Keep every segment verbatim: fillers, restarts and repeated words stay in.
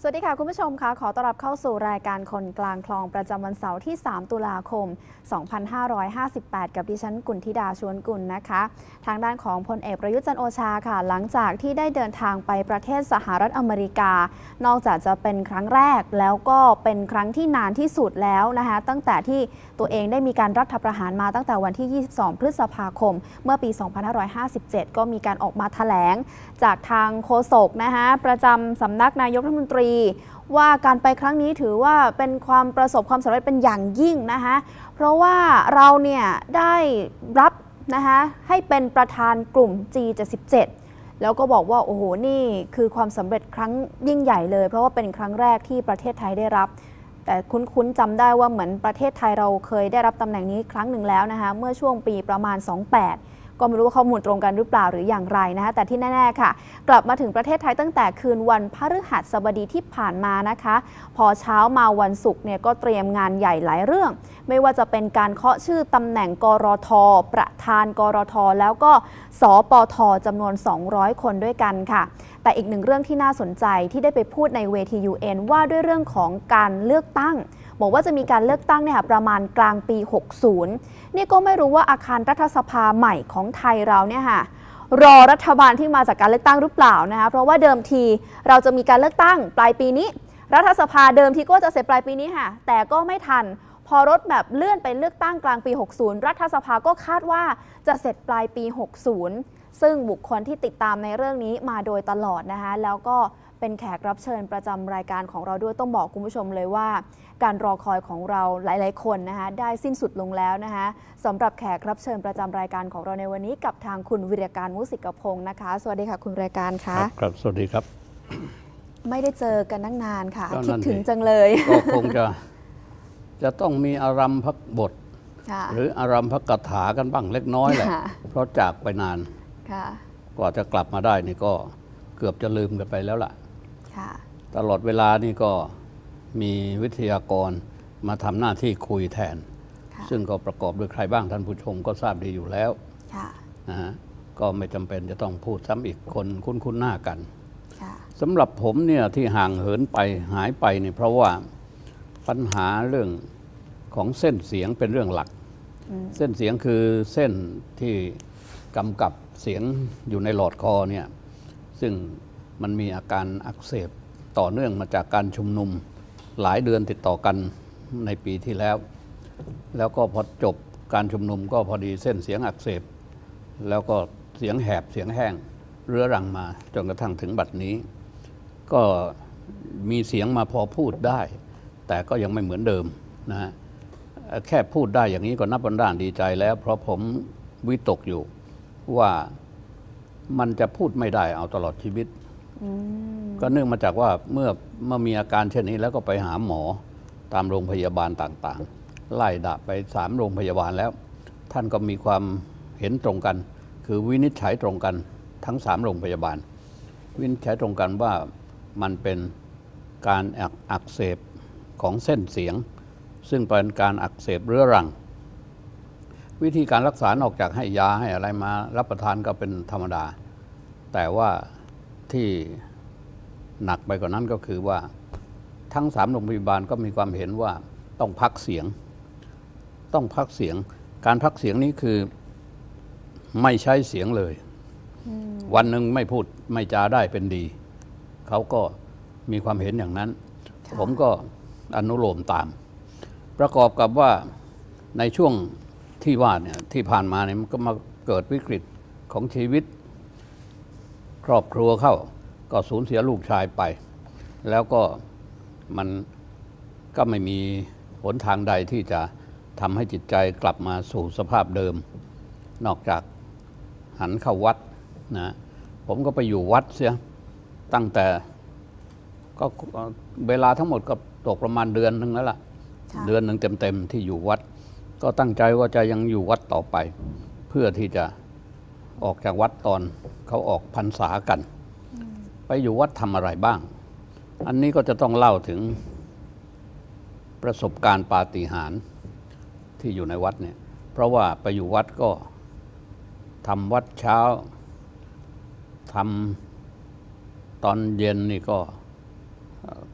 สวัสดีค่ะคุณผู้ชมค่ะขอต้อนรับเข้าสู่รายการคนกลางคลองประจำวันเสาร์ที่สามตุลาคมสองพันห้าร้อยห้าสิบแปดกับดิฉันกุลธิดาชวนกุลนะคะทางด้านของพลเอกประยุทธ์จันทร์โอชาค่ะหลังจากที่ได้เดินทางไปประเทศสหรัฐอเมริกานอกจากจะเป็นครั้งแรกแล้วก็เป็นครั้งที่นานที่สุดแล้วนะคะตั้งแต่ที่ตัวเองได้มีการรัฐประหารมาตั้งแต่วันที่ยี่สิบสองพฤษภาคมเมื่อปีสองพันห้าร้อยห้าสิบเจ็ดก็มีการออกมาแถลงจากทางโฆษกนะคะประจำสำนักนายกรัฐมนตรีว่าการไปครั้งนี้ถือว่าเป็นความประสบความสำเร็จเป็นอย่างยิ่งนะคะเพราะว่าเราเนี่ยได้รับนะคะให้เป็นประธานกลุ่ม จี เจ็ดสิบเจ็ด แล้วก็บอกว่าโอ้โหนี่คือความสำเร็จครั้งยิ่งใหญ่เลยเพราะว่าเป็นครั้งแรกที่ประเทศไทยได้รับแต่คุ้นๆจำได้ว่าเหมือนประเทศไทยเราเคยได้รับตำแหน่งนี้ครั้งหนึ่งแล้วนะคะเมื่อช่วงปีประมาณสองพันแปดก็ไม่รู้ว่าข้อมูลตรงกันหรือเปล่าหรืออย่างไรนะคะแต่ที่แน่ๆค่ะกลับมาถึงประเทศไทยตั้งแต่คืนวันพฤหัสบดีที่ผ่านมานะคะพอเช้ามาวันศุกร์เนี่ยก็เตรียมงานใหญ่หลายเรื่องไม่ว่าจะเป็นการเคาะชื่อตำแหน่งกรท.ประธานกรท.แล้วก็สปท.จำนวนสองร้อยคนด้วยกันค่ะแต่อีกหนึ่งเรื่องที่น่าสนใจที่ได้ไปพูดในเวที ยู เอ็น ว่าด้วยเรื่องของการเลือกตั้งบอกว่าจะมีการเลือกตั้งเนี่ยประมาณกลางปีหกสิบนี่ก็ไม่รู้ว่าอาคารรัฐสภาใหม่ของไทยเราเนี่ยค่ะรอรัฐบาลที่มาจากการเลือกตั้งหรือเปล่านะคะเพราะว่าเดิมทีเราจะมีการเลือกตั้งปลายปีนี้รัฐสภาเดิมทีก็จะเสร็จปลายปีนี้ค่ะแต่ก็ไม่ทันพอรถแบบเลื่อนไปเลือกตั้งกลางปีหกสิบรัฐสภาก็คาดว่าจะเสร็จปลายปีหกสิบซึ่งบุคคลที่ติดตามในเรื่องนี้มาโดยตลอดนะคะแล้วก็เป็นแขกรับเชิญประจำรายการของเราด้วยต้องบอกคุณผู้ชมเลยว่าการรอคอยของเราหลายๆคนนะคะได้สิ้นสุดลงแล้วนะคะสำหรับแขกรับเชิญประจำรายการของเราในวันนี้กับทางคุณวิรการมุสิกพงศ์นะคะสวัสดีค่ะคุณรายการค่ะครับสวัสดีครับไม่ได้เจอกันตั้งนานค่ะคิดถึงจังเลยก็คงจะจะต้องมีอารัมภบทหรืออารัมภกถากันบ้างเล็กน้อยแหละเพราะจากไปนานกว่าจะกลับมาได้นี่ก็เกือบจะลืมกันไปแล้วล่ะตลอดเวลานี่ก็มีวิทยากรมาทำหน้าที่คุยแทนซึ่งก็ประกอบด้วยใครบ้างท่านผู้ชมก็ทราบดีอยู่แล้วนะฮะก็ไม่จำเป็นจะต้องพูดซ้ำอีกคนคุ้นๆหน้ากันสำหรับผมเนี่ยที่ห่างเหินไปหายไปเนี่ยเพราะว่าปัญหาเรื่องของเส้นเสียงเป็นเรื่องหลักเส้นเสียงคือเส้นที่กำกับเสียงอยู่ในหลอดคอเนี่ยซึ่งมันมีอาการอักเสบต่อเนื่องมาจากการชุมนุมหลายเดือนติดต่อกันในปีที่แล้วแล้วก็พอจบการชุมนุมก็พอดีเส้นเสียงอักเสบแล้วก็เสียงแหบเสียงแห้งเรื้อรังมาจนกระทั่งถึงบัดนี้ก็มีเสียงมาพอพูดได้แต่ก็ยังไม่เหมือนเดิมนะฮะแค่พูดได้อย่างนี้ก็นับวันด้านดีใจแล้วเพราะผมวิตกอยู่ว่ามันจะพูดไม่ได้เอาตลอดชีวิตก็เนื่องมาจากว่าเมื่อเมื่อมีอาการเช่นนี้แล้วก็ไปหาหมอตามโรงพยาบาลต่างๆไล่ดะไปสามโรงพยาบาลแล้วท่านก็มีความเห็นตรงกันคือวินิจฉัยตรงกันทั้งสามโรงพยาบาลวินิจฉัยตรงกันว่ามันเป็นการอักเสบของเส้นเสียงซึ่งเป็นการอักเสบเรื้อรังวิธีการรักษานอกจากให้ยาให้อะไรมารับประทานก็เป็นธรรมดาแต่ว่าที่หนักไปกว่านั้นก็คือว่าทั้งสามโรงพยาบาลก็มีความเห็นว่าต้องพักเสียงต้องพักเสียงการพักเสียงนี้คือไม่ใช้เสียงเลยวันหนึ่งไม่พูดไม่จาได้เป็นดีเขาก็มีความเห็นอย่างนั้นผมก็อนุโลมตามประกอบกับว่าในช่วงที่ว่าเนี่ยที่ผ่านมาเนี่ยมันก็มาเกิดวิกฤตของชีวิตครอบครัวเข้าก็สูญเสียลูกชายไปแล้วก็มันก็ไม่มีหนทางใดที่จะทำให้จิตใจกลับมาสู่สภาพเดิมนอกจากหันเข้าวัดนะผมก็ไปอยู่วัดเสียตั้งแต่ก็เวลาทั้งหมดก็ตกประมาณเดือนหนึ่งแล้วล่ะเดือนหนึ่งเต็มๆที่อยู่วัดก็ตั้งใจว่าจะยังอยู่วัดต่อไปเพื่อที่จะออกจากวัดตอนเขาออกพรรษากันไปอยู่วัดทำอะไรบ้างอันนี้ก็จะต้องเล่าถึงประสบการณ์ปาฏิหาริย์ที่อยู่ในวัดเนี่ยเพราะว่าไปอยู่วัดก็ทำวัดเช้าทำตอนเย็นนี่ก็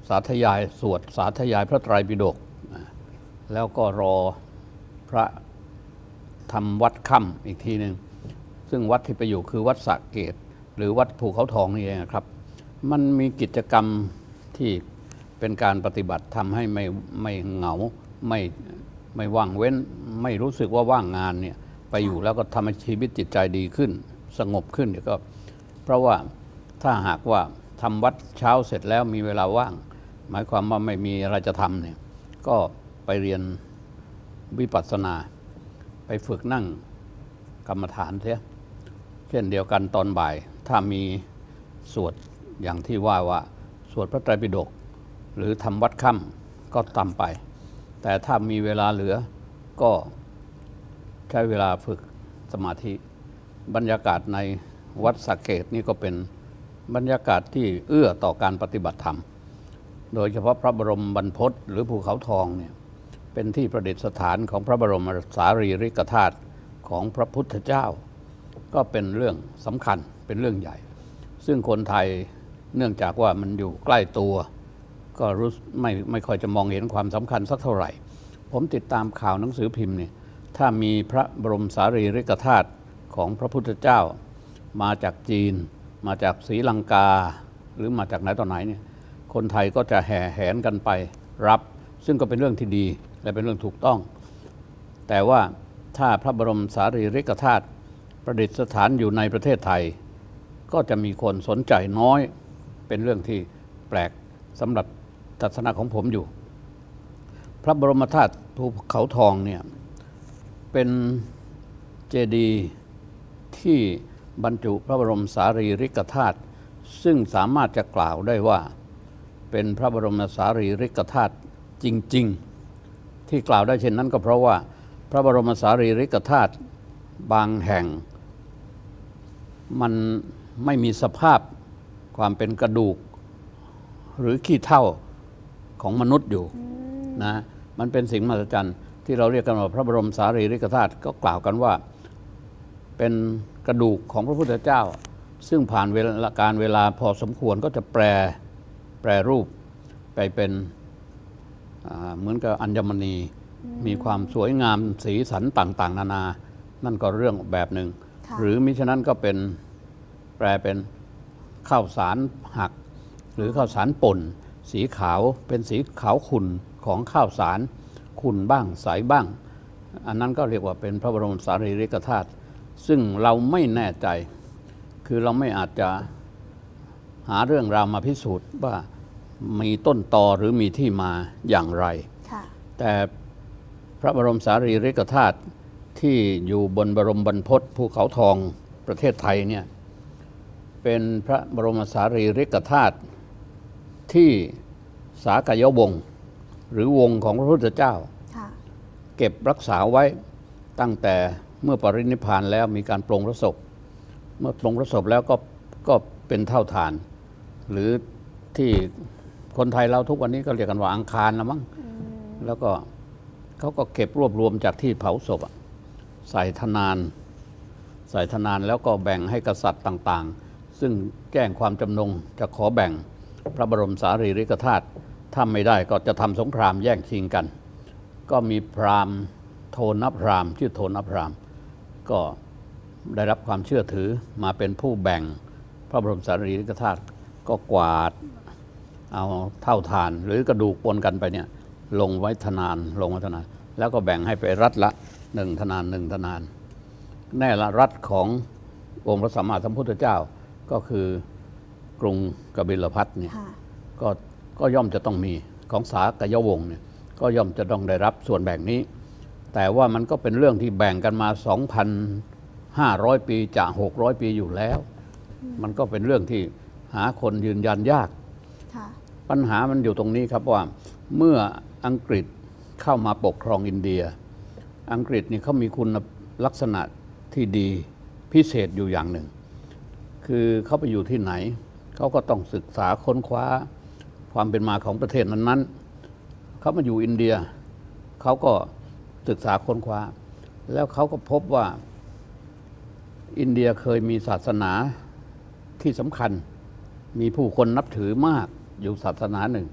สาธยายสวดสาธยายพระไตรปิฎกแล้วก็รอพระทำวัดค่ำอีกทีหนึ่งซึ่งวัดที่ไปอยู่คือวัดสระเกตหรือวัดภูเขาทองนี่เองครับมันมีกิจกรรมที่เป็นการปฏิบัติทำให้ไม่ไม่เหงาไม่ไม่ว่างเว้นไม่รู้สึกว่าว่างงานเนี่ยไปอยู่แล้วก็ทำให้ชีวิตจิตใจดีขึ้นสงบขึ้นเดี๋ยวก็เพราะว่าถ้าหากว่าทำวัดเช้าเสร็จแล้วมีเวลาว่างหมายความว่าไม่มีอะไรจะทำเนี่ยก็ไปเรียนวิปัสสนาไปฝึกนั่งกรรมฐานเสียเช่นเดียวกันตอนบ่ายถ้ามีสวดอย่างที่ว่าว่าสวดพระไตรปิฎกหรือทำวัดค่ำก็ทำไปแต่ถ้ามีเวลาเหลือก็ใช้เวลาฝึกสมาธิบรรยากาศในวัดสระเกตนี่ก็เป็นบรรยากาศที่เอื้อต่อการปฏิบัติธรรมโดยเฉพาะพระบรมบรรพตหรือภูเขาทองเนี่ยเป็นที่ประดิษฐานของพระบรมสารีริกธาตุของพระพุทธเจ้าก็เป็นเรื่องสำคัญเป็นเรื่องใหญ่ซึ่งคนไทยเนื่องจากว่ามันอยู่ใกล้ตัวก็รู้ไม่ไม่ค่อยจะมองเห็นความสำคัญสักเท่าไหร่ผมติดตามข่าวหนังสือพิมพ์เนี่ยถ้ามีพระบรมสารีริกธาตุของพระพุทธเจ้ามาจากจีนมาจากศรีลังกาหรือมาจากไหนต่อไหนเนี่ยคนไทยก็จะแห่แหนกันไปรับซึ่งก็เป็นเรื่องที่ดีและเป็นเรื่องถูกต้องแต่ว่าถ้าพระบรมสารีริกธาตุประดิษฐานอยู่ในประเทศไทยก็จะมีคนสนใจน้อยเป็นเรื่องที่แปลกสำหรับทัศนะของผมอยู่พระบรมธาตุภูเขาทองเนี่ยเป็นเจดีย์ที่บรรจุพระบรมสารีริกธาตุซึ่งสามารถจะกล่าวได้ว่าเป็นพระบรมสารีริกธาตุจริงๆที่กล่าวได้เช่นนั้นก็เพราะว่าพระบรมสารีริกธาตุบางแห่งมันไม่มีสภาพความเป็นกระดูกหรือขี้เถ้าของมนุษย์อยู่นะมันเป็นสิ่งมหัศจรรย์ที่เราเรียกกันว่าพระบรมสารีริกธาตุก็กล่าวกันว่าเป็นกระดูกของพระพุทธเจ้าซึ่งผ่านเวลาการเวลาพอสมควรก็จะแปรแปรรูปไปเป็นเหมือนกับอัญมณีมีความสวยงามสีสันต่างๆนานานั่นก็เรื่องแบบหนึ่งหรือมิฉะนั้นก็เป็นแปลเป็นข้าวสารหักหรือข้าวสารป่นสีขาวเป็นสีขาวขุ่นของข้าวสารขุ่นบ้างใสบ้างอันนั้นก็เรียกว่าเป็นพระบรมสารีริกธาตุซึ่งเราไม่แน่ใจคือเราไม่อาจจะหาเรื่องราวมาพิสูจน์ว่ามีต้นตอหรือมีที่มาอย่างไรแต่พระบรมสารีริกธาตุที่อยู่บนบรมบรรพตภูเขาทองประเทศไทยเนี่ยเป็นพระบรมสารีริกธาตุที่สากยวงศ์หรือวงของพระพุทธเจ้าเก็บรักษาไว้ตั้งแต่เมื่อปรินิพพานแล้วมีการปรงพระศพเมื่อปรงพระศพแล้วก็ก็เป็นเท่าฐานหรือที่คนไทยเราทุกวันนี้ก็เรียกกันว่าอังคารละมั้งแล้วก็เขาก็เก็บรวบรวมจากที่เผาศพใส่ธนานใส่ธนานแล้วก็แบ่งให้กษัตริย์ต่างๆซึ่งแจ้งความจำนงจะขอแบ่งพระบรมสารีริกธาตุถ้าไม่ได้ก็จะทำสงครามแย่งชิงกันก็มีพราหมณ์โทนพราหมณ์ชื่อโทนพราหมณ์ก็ได้รับความเชื่อถือมาเป็นผู้แบ่งพระบรมสารีริกธาตุก็กวาดเอาเท่าฐานหรือกระดูกปนกันไปเนี่ยลงไว้ธนานลงไว้ธนานแล้วก็แบ่งให้ไปรัฐละหนึ่งธนานหนึ่งธนานแน่ละรัฐขององค์พระสัมมาสัมพุทธเจ้าก็คือกรุงกบิลพัสเนี่ยก็ก็ย่อมจะต้องมีของสากยวงศ์เนี่ยก็ย่อมจะต้องได้รับส่วนแบ่งนี้แต่ว่ามันก็เป็นเรื่องที่แบ่งกันมา สองพันห้าร้อย ปีจากหกร้อยปีอยู่แล้วมันก็เป็นเรื่องที่หาคนยืนยันยากปัญหามันอยู่ตรงนี้ครับว่าเมื่ออังกฤษเข้ามาปกครองอินเดียอังกฤษนี่เขามีคุณลักษณะที่ดีพิเศษอยู่อย่างหนึ่งคือเขาไปอยู่ที่ไหนเขาก็ต้องศึกษาค้นคว้าความเป็นมาของประเทศนั้นๆเขามาอยู่อินเดียเขาก็ศึกษาค้นคว้าแล้วเขาก็พบว่าอินเดียเคยมีศาสนาที่สำคัญมีผู้คนนับถือมากอยู่ศาสนาหนึ่ง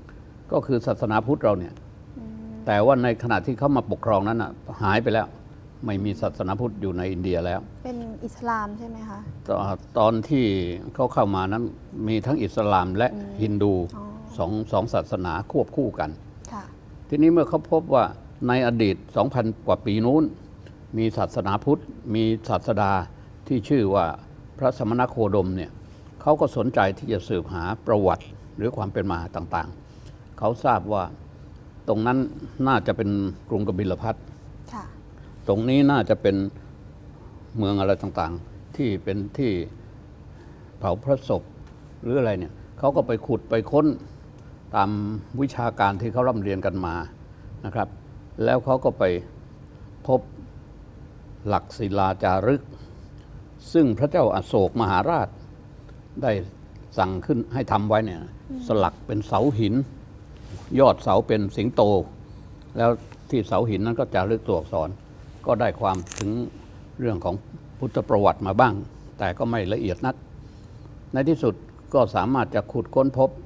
ก็คือศาสนาพุทธเราเนี่ยแต่ว่าในขณะที่เขามาปกครองนั้นอ่ะหายไปแล้วไม่มีศาสนาพุทธอยู่ในอินเดียแล้วเป็นอิสลามใช่ไหมคะตตอนที่เขาเข้ามานั้นมีทั้งอิสลามและฮินดูสองสองศาสนาควบคู่กันทีนี้เมื่อเขาพบว่าในอดีต สองพัน กว่าปีนู้นมีศาสนาพุทธมีศาสดาที่ชื่อว่าพระสมณโคดมเนี่ยเขาก็สนใจที่จะสืบหาประวัติหรือความเป็นมาต่างๆเขาทราบว่าตรงนั้นน่าจะเป็นกรุงกบิลพัสตรงนี้น่าจะเป็นเมืองอะไรต่างๆที่เป็นที่เผาพระศพหรืออะไรเนี่ยเขาก็ไปขุดไปค้นตามวิชาการที่เขาร่ำเรียนกันมานะครับแล้วเขาก็ไปพบหลักศิลาจารึกซึ่งพระเจ้าอโศกมหาราชได้สั่งขึ้นให้ทำไว้เนี่ยสลักเป็นเสาหินยอดเสาเป็นสิงโตแล้วที่เสาหินนั้นก็จารึกตัวอักษรก็ได้ความถึงเรื่องของพุทธประวัติมาบ้างแต่ก็ไม่ละเอียดนักในที่สุดก็สามารถจะขุดค้นพบ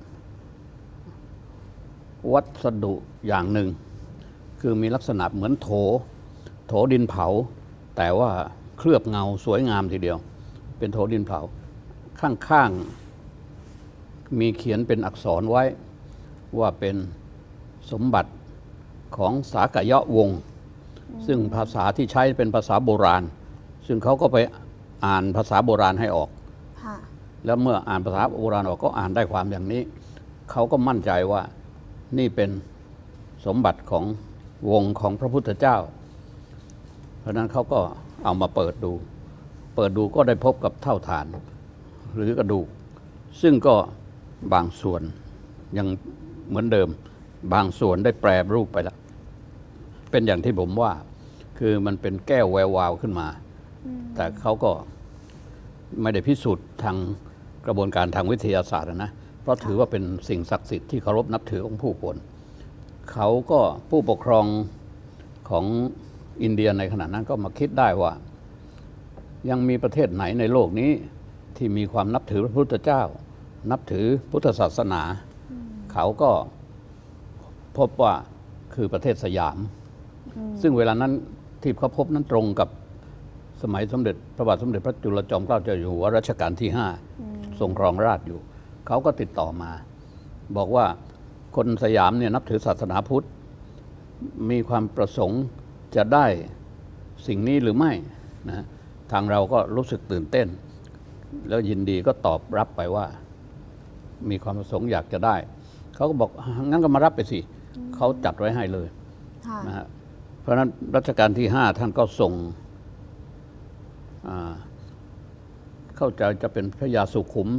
วัสดุอย่างหนึ่งคือมีลักษณะเหมือนโถโถดินเผาแต่ว่าเคลือบเงาสวยงามทีเดียวเป็นโถดินเผาข้างๆมีเขียนเป็นอักษรไว้ว่าเป็นสมบัติของสากยะวงศ์ซึ่งภาษาที่ใช้เป็นภาษาโบราณซึ่งเขาก็ไปอ่านภาษาโบราณให้ออกแล้วเมื่ออ่านภาษาโบราณออกก็อ่านได้ความอย่างนี้เขาก็มั่นใจว่านี่เป็นสมบัติของวงของพระพุทธเจ้าเพราะนั้นเขาก็เอามาเปิดดูเปิดดูก็ได้พบกับเท่าฐานหรือกระดูกซึ่งก็บางส่วนยังเหมือนเดิมบางส่วนได้แปรรูปไปแล้วเป็นอย่างที่ผมว่าคือมันเป็นแก้วแวววาวขึ้นมาแต่เขาก็ไม่ได้พิสูจน์ทางกระบวนการทางวิทยาศาสตร์นะเพราะถือว่าเป็นสิ่งศักดิ์สิทธิ์ที่เคารพนับถือของผู้คนเขาก็ผู้ปกครองของอินเดียในขณะนั้นก็มาคิดได้ว่ายังมีประเทศไหนในโลกนี้ที่มีความนับถือพระพุทธเจ้านับถือพุทธศาสนาเขาก็พบว่าคือประเทศสยามซึ่งเวลานั้นที่เขาพบนั้นตรงกับสมัยสมเด็จพระบาทสมเด็จพระจุลจอมเกล้าเจ้าอยู่หัวรัชกาลที่ห้าทรงครองราชย์อยู่เขาก็ติดต่อมาบอกว่าคนสยามเนี่ยนับถือศาสนาพุทธมีความประสงค์จะได้สิ่งนี้หรือไม่นะทางเราก็รู้สึกตื่นเต้นแล้วยินดีก็ตอบรับไปว่ามีความประสงค์อยากจะได้เขาก็บอกงั้นก็มารับไปสิเขาจัดไว้ให้เลยนะฮะเพราะฉะนั้นรัชกาลที่ห้าท่านก็ส่งเข้าใจจะเป็นพระยาสุขุม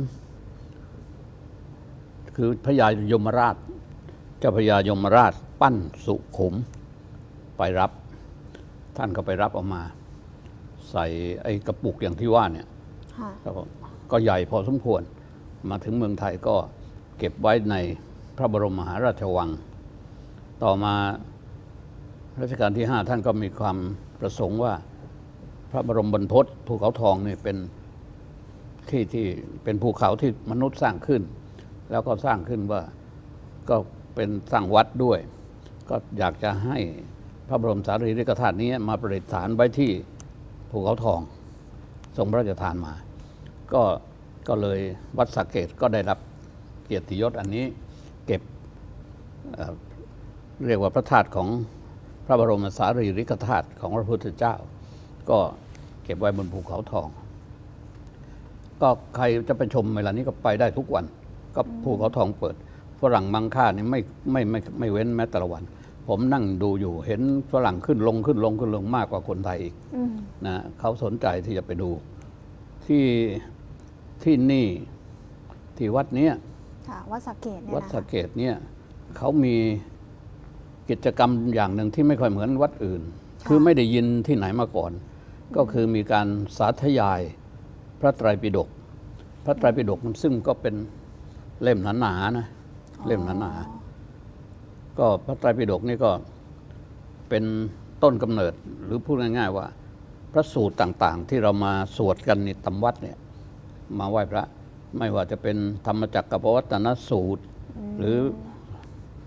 คือพระยายมราชเจ้าพระยายมราชปั้นสุขุมไปรับท่านก็ไปรับออกมาใส่ไอ้กระปุกอย่างที่ว่าเนี่ยก็ใหญ่พอสมควรมาถึงเมืองไทยก็เก็บไว้ในพระบรมมหาราชวังต่อมารัชกาลที่ห้าท่านก็มีความประสงค์ว่าพระบรมบรรพตภูเขาทองนี่เป็นที่ที่เป็นภูเขาที่มนุษย์สร้างขึ้นแล้วก็สร้างขึ้นว่าก็เป็นสร้างวัดด้วยก็อยากจะให้พระบรมสารีริกธาตุนี้มาประดิษฐานไว้ที่ภูเขาทองทรงพระราชทานมาก็ก็เลยวัดสระเกษก็ได้รับเกียรติยศอันนี้เก็บเอ่อเรียกว่าพระธาตุของพระบรมสารีริกธาตุของพระพุทธเจ้าก็เก็บไว้บนภูเขาทองก็ใครจะไปชมเวลานี้ก็ไปได้ทุกวันก็ภูเขาทองเปิดฝรั่งมังค่านี่ไม่ไม่ไม่ไม่เว้นแม้แต่ละวันผมนั่งดูอยู่เห็นฝรั่งขึ้นลงขึ้นลงขึ้นลงมากกว่าคนไทยอีกนะเขาสนใจที่จะไปดูที่ที่นี่ที่วัดเนี้ยวัดสระเกษเนี่ยวัดสระเกษเนี่ยเขามีกิจกรรมอย่างหนึ่งที่ไม่ค่อยเหมือนวัดอื่นคือไม่ได้ยินที่ไหนมาก่อนก็คือมีการสาธยายพระไตรปิฎกพระไตรปิฎกซึ่งก็เป็นเล่มหนาๆนะเล่มหนาๆก็พระไตรปิฎกนี่ก็เป็นต้นกำเนิดหรือพูดง่ายๆว่าพระสูตรต่างๆที่เรามาสวดกันในตำวัดเนี่ยมาไหว้พระไม่ว่าจะเป็นธรรมจักรกับปวัตตนสูตรหรือ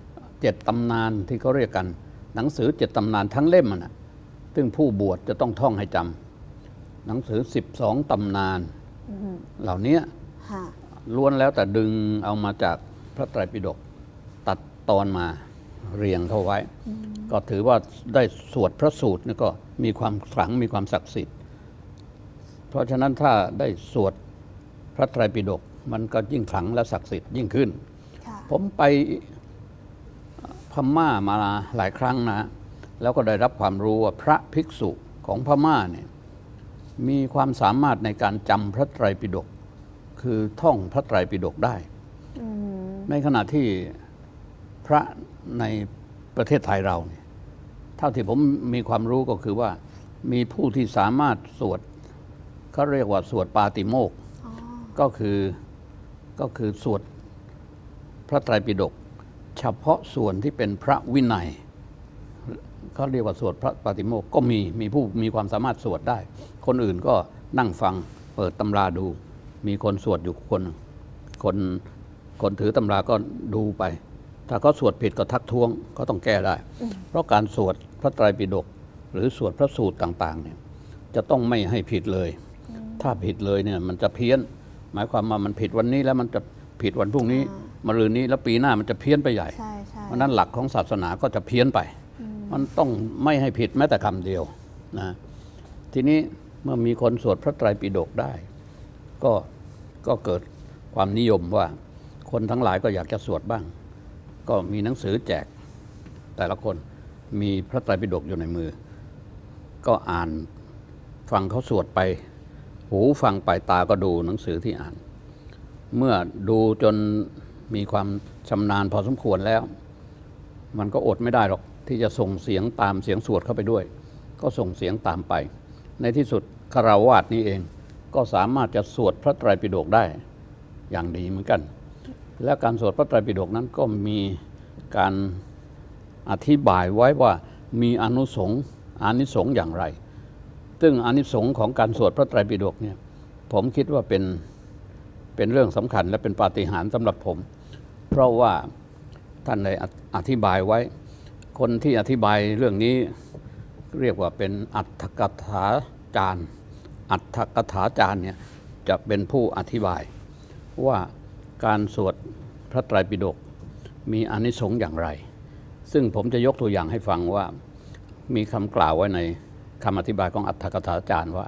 เจ็ดตำนานที่เขาเรียกกันหนังสือเจ็ดตำนานทั้งเล่มนะซึ่งผู้บวชจะต้องท่องให้จำหนังสือสิบสองตำนานเหล่านี้ล้วนแล้วแต่ดึงเอามาจากพระไตรปิฎกตัดตอนมาเรียงเข้าไว้ก็ถือว่าได้สวดพระสูตรนี่ก็มีความขลังมีความศักดิ์สิทธิ์เพราะฉะนั้นถ้าได้สวดพระไตรปิฎกมันก็ยิ่งขลังและศักดิ์สิทธิ์ยิ่งขึ้นผมไปพม่ามาหลายครั้งนะแล้วก็ได้รับความรู้ว่าพระภิกษุของพม่าเนี่ยมีความสามารถในการจำพระไตรปิฎกคือท่องพระไตรปิฎกได้ในขณะที่พระในประเทศไทยเราเนี่ยเท่าที่ผมมีความรู้ก็คือว่ามีผู้ที่สามารถสวดเขาเรียกว่าสวดปาติโมกข์ก็คือก็คือสวดพระไตรปิฎกเฉพาะส่วนที่เป็นพระวินัยเขาเรียกว่าสวดพระปาติโมกข์ก็มีมีผู้มีความสามารถสวดได้คนอื่นก็นั่งฟังเปิดตำราดูมีคนสวดอยู่คนคนคนถือตำราก็ดูไปถ้าเขาสวดผิดก็ทักท้วงก็ต้องแก้ได้เพราะการสวดพระไตรปิฎกหรือสวดพระสูตรต่างๆเนี่ยจะต้องไม่ให้ผิดเลยถ้าผิดเลยเนี่ยมันจะเพี้ยนหมายความว่ามันผิดวันนี้แล้วมันจะผิดวันพรุ่งนี้มะรืนนี้แล้วปีหน้ามันจะเพี้ยนไปใหญ่เพราะนั้นหลักของศาสนาก็จะเพี้ยนไปมันต้องไม่ให้ผิดแม้แต่คำเดียวนะทีนี้เมื่อมีคนสวดพระไตรปิฎกได้ก็ก็เกิดความนิยมว่าคนทั้งหลายก็อยากจะสวดบ้างก็มีหนังสือแจกแต่ละคนมีพระไตรปิฎกอยู่ในมือก็อ่านฟังเขาสวดไปหูฟังไปตาก็ดูหนังสือที่อ่านเมื่อดูจนมีความชำนาญพอสมควรแล้วมันก็อดไม่ได้หรอกที่จะส่งเสียงตามเสียงสวดเข้าไปด้วยก็ส่งเสียงตามไปในที่สุดคฤหัสถ์นี้เองก็สามารถจะสวดพระไตรปิฎกได้อย่างดีเหมือนกันและการสวดพระไตรปิฎกนั้นก็มีการอธิบายไว้ว่ามีอานุสงส์อานิสงส์อย่างไรซึ่งอานิสงส์ของการสวดพระไตรปิฎกเนี่ยผมคิดว่าเป็นเป็นเรื่องสำคัญและเป็นปาฏิหาริย์สำหรับผมเพราะว่าท่านได้อธิบายไว้คนที่อธิบายเรื่องนี้เรียกว่าเป็นอัตถกถาจารย์อัตถกถาจารย์เนี่ยจะเป็นผู้อธิบายว่าการสวดพระไตรปิฎกมีอานิสงส์อย่างไรซึ่งผมจะยกตัวอย่างให้ฟังว่ามีคำกล่าวไว้ในคำอธิบายของอัตถกถาจารย์ว่า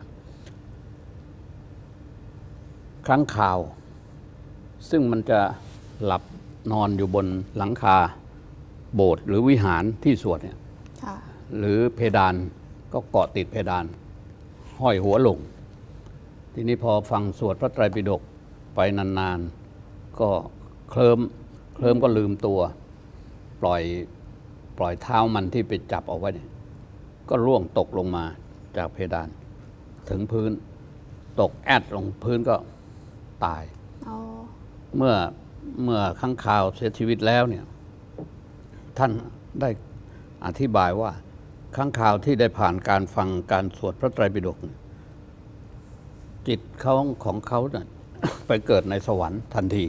ค้างคาวซึ่งมันจะหลับนอนอยู่บนหลังคาโบสถ์หรือวิหารที่สวดเนี่ยหรือเพดานก็เกาะติดเพดานห้อยหัวลงทีนี้พอฟังสวดพระไตรปิฎกไปนานๆก็เคลิ้มเคลิ้มก็ลืมตัวปล่อยปล่อยเท้ามันที่ไปจับเอาไว้เนี่ยก็ร่วงตกลงมาจากเพดานถึงพื้นตกแอดลงพื้นก็ตายเมื่อเมื่อค้างคาวเสียชีวิตแล้วเนี่ยท่านได้อธิบายว่าค้างคาวที่ได้ผ่านการฟังการสวดพระไตรปิฎกจิตเขาของเขาเนี่ยไปเกิดในสวรรค์ทันที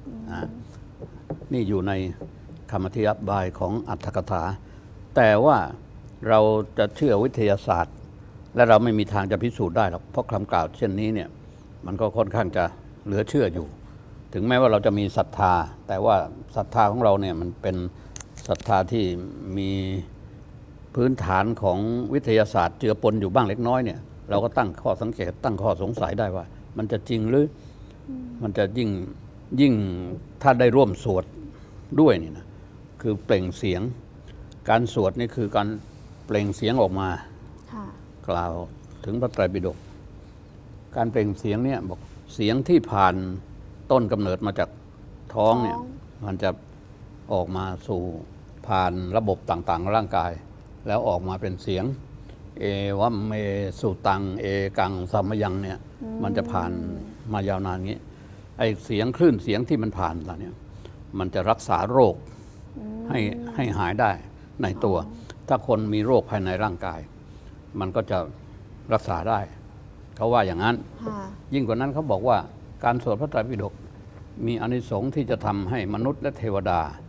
นี่อยู่ในคำอธิบายของอัตถกถาแต่ว่าเราจะเชื่อวิทยาศาสตร์และเราไม่มีทางจะพิสูจน์ได้หรอกเพราะคำกล่าวเช่นนี้เนี่ยมันก็ค่อนข้างจะเหลือเชื่ออยู่ถึงแม้ว่าเราจะมีศรัทธาแต่ว่าศรัทธาของเราเนี่ยมันเป็นศรัทธาที่มีพื้นฐานของวิทยาศาสตร์เจือปนอยู่บ้างเล็กน้อยเนี่ยเราก็ตั้งข้อสังเกตตั้งข้อสงสัยได้ว่ามันจะจริงหรือมันจะยิ่งยิ่งถ้าได้ร่วมสวดด้วยนี่นะคือเปล่งเสียงการสวดนี่คือการเปล่งเสียงออกมากล่าวถึงพระไตรปิฎกการเปล่งเสียงเนี่ยบอกเสียงที่ผ่านต้นกำเนิดมาจากท้องเนี่ยมันจะออกมาสู่ผ่านระบบต่างๆร่างกายแล้วออกมาเป็นเสียงเอวัมเมสุตังเอกังสัมมยังเนี่ยมันจะผ่านมายาวนานงี้ไอเสียงคลื่นเสียงที่มันผ่านแล้วเนี่ยมันจะรักษาโรคให้ให้หายได้ในตัวถ้าคนมีโรคภายในร่างกายมันก็จะรักษาได้เขาว่าอย่างนั้นยิ่งกว่านั้นเขาบอกว่าการสวดพระไตรปิฎกมีอานิสงส์ที่จะทำให้มนุษย์และเทวดา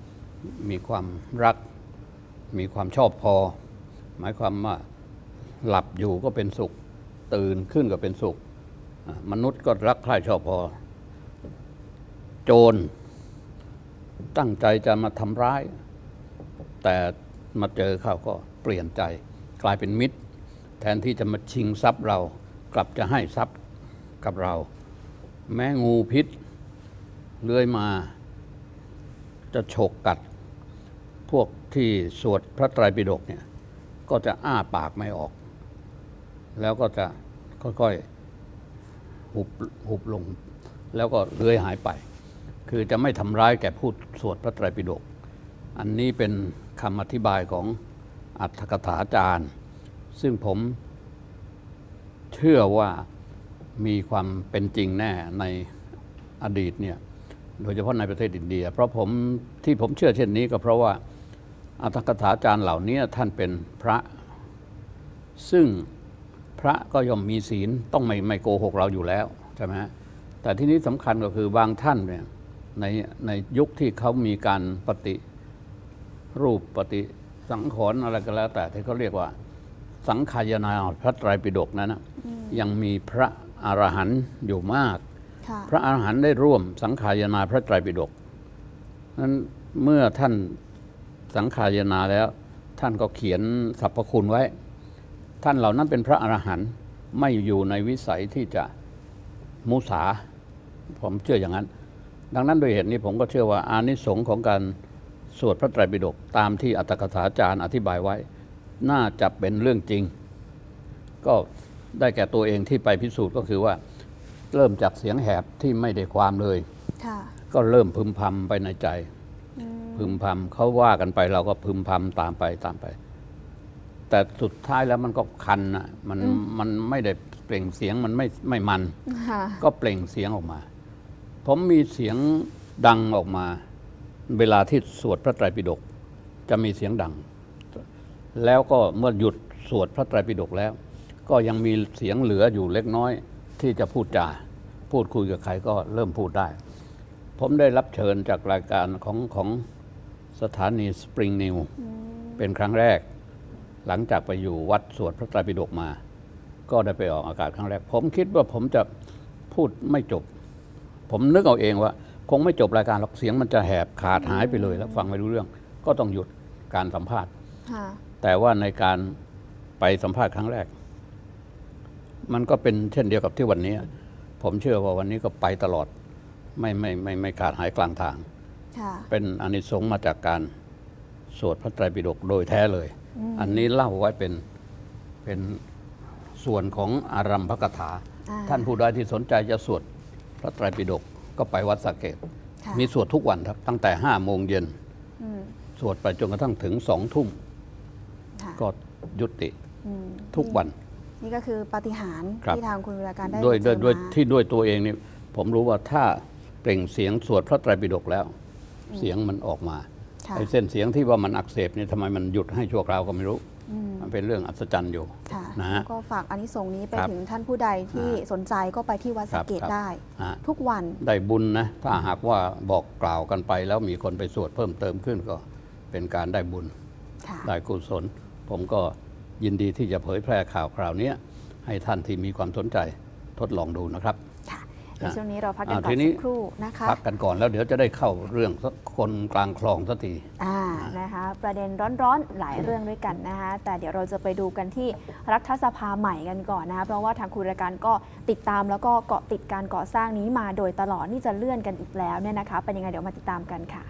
มีความรักมีความชอบพอหมายความว่าหลับอยู่ก็เป็นสุขตื่นขึ้นก็เป็นสุขมนุษย์ก็รักใคร่ชอบพอโจรตั้งใจจะมาทำร้ายแต่มาเจอเขาก็เปลี่ยนใจกลายเป็นมิตรแทนที่จะมาชิงทรัพย์เรากลับจะให้ทรัพย์กับเราแม้งูพิษเลื้อยมาจะฉกกัดพวกที่สวดพระไตรปิฎกเนี่ยก็จะอ้าปากไม่ออกแล้วก็จะค่อยๆหุบหุบลงแล้วก็เลื้อยหายไปคือจะไม่ทำร้ายแก่ผู้สวดพระไตรปิฎกอันนี้เป็นคำอธิบายของอรรถกถาจารย์ซึ่งผมเชื่อว่ามีความเป็นจริงแน่ในอดีตเนี่ยโดยเฉพาะในประเทศอินเดียเพราะผมที่ผมเชื่อเช่นนี้ก็เพราะว่าอรรถกถาจารย์เหล่านี้ท่านเป็นพระซึ่งพระก็ย่อมมีศีลต้องไม่ไม่โกหกเราอยู่แล้วใช่ไหมแต่ที่นี้สำคัญก็คือบางท่านเนี่ยในในยุคที่เขามีการปฏิรูปปฏิสังขรณ์อะไรก็แล้วแต่ที่เขาเรียกว่าสังขายนาพระไตรปิฎกนั้นนะยังมีพระอรหันต์อยู่มากพระอรหันต์ได้ร่วมสังขายนาพระไตรปิฎกนั้นเมื่อท่านสังขายนาแล้วท่านก็เขียนสรรพคุณไว้ท่านเหล่านั้นเป็นพระอรหันต์ไม่อยู่ในวิสัยที่จะมุสาผมเชื่ออย่างนั้นดังนั้นโดยเหตุนี้ผมก็เชื่อว่าอานิสงส์ของการสวดพระไตรปิฎกตามที่อรรถกถาจารย์อธิบายไว้น่าจะเป็นเรื่องจริงก็ได้แก่ตัวเองที่ไปพิสูจน์ก็คือว่าเริ่มจากเสียงแหบที่ไม่ได้ความเลยก็เริ่มพึมพำไปในใจพึมพำเขาว่ากันไปเราก็พึมพำตามไปตามไปแต่สุดท้ายแล้วมันก็คันนะมันมันไม่ได้เปล่งเสียงมันไม่ไม่มันก็เปล่งเสียงออกมาผมมีเสียงดังออกมาเวลาที่สวดพระไตรปิฎกจะมีเสียงดังแล้วก็เมื่อหยุดสวดพระไตรปิฎกแล้วก็ยังมีเสียงเหลืออยู่เล็กน้อยที่จะพูดจาพูดคุยกับใครก็เริ่มพูดได้ผมได้รับเชิญจากรายการของของสถานีสปริงนิวเป็นครั้งแรกหลังจากไปอยู่วัดสวดพระไตรปิฎกมาก็ได้ไปออกอากาศครั้งแรกผมคิดว่าผมจะพูดไม่จบผมนึกเอาเองว่าคงไม่จบรายการหรอกเสียงมันจะแหบขาดหายไปเลยแล้วฟังไม่รู้เรื่องก็ต้องหยุดการสัมภาษณ์แต่ว่าในการไปสัมภาษณ์ครั้งแรกมันก็เป็นเช่นเดียวกับที่วันนี้ผมเชื่อว่าวันนี้ก็ไปตลอดไม่ไม่ไม่ไม่ขาดหายกลางทางเป็นอานิสงส์มาจากการสวดพระไตรปิฎกโดยแท้เลยอันนี้เล่าไว้เป็นเป็นส่วนของอารัมภกถาท่านผู้ใดที่สนใจจะสวดพระไตรปิฎกก็ไปวัดสระเกษมีสวดทุกวันครับตั้งแต่ห้าโมงเย็นสวดไปจนกระทั่งถึงสองทุ่มก็ยุติทุกวันนี่ก็คือปาฏิหาริย์ที่ทางคุณวิราการได้ด้วยด้วยที่ด้วยตัวเองนี่ผมรู้ว่าถ้าเปล่งเสียงสวดพระไตรปิฎกแล้วเสียงมันออกมาไอ้เส้นเสียงที่ว่ามันอักเสบนี่ทำไมมันหยุดให้ชั่วคราวก็ไม่รู้มันเป็นเรื่องอัศจรรย์อยู่นะฮะก็ฝากอานิสงส์นี้ไปถึงท่านผู้ใดที่สนใจก็ไปที่วัดสระเกษได้ทุกวันได้บุญนะถ้าหากว่าบอกกล่าวกันไปแล้วมีคนไปสวดเพิ่มเติมขึ้นก็เป็นการได้บุญได้กุศลผมก็ยินดีที่จะเผยแพร่ข่าวคราวนี้ให้ท่านที่มีความสนใจทดลองดูนะครับในช่วงนี้เราพักกันก่อนสักครู่นะคะพักกันก่อนแล้วเดี๋ยวจะได้เข้าเรื่องคนกลางคลองสักทีอ่านะคะประเด็นร้อนๆหลายเรื่องด้วยกันนะคะแต่เดี๋ยวเราจะไปดูกันที่รัฐสภาใหม่กันก่อนนะคะเพราะว่าทางคุณรายการก็ติดตามแล้วก็เกาะติดการก่อสร้างนี้มาโดยตลอดนี่จะเลื่อนกันอีกแล้วเนี่ยนะคะเป็นยังไงเดี๋ยวมาติดตามกันค่ะ